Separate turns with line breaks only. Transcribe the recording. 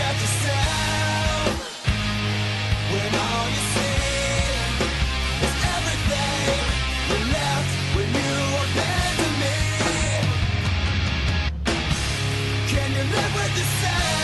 at yourself when all you see is everything you left when you abandoned me? Can you live with yourself?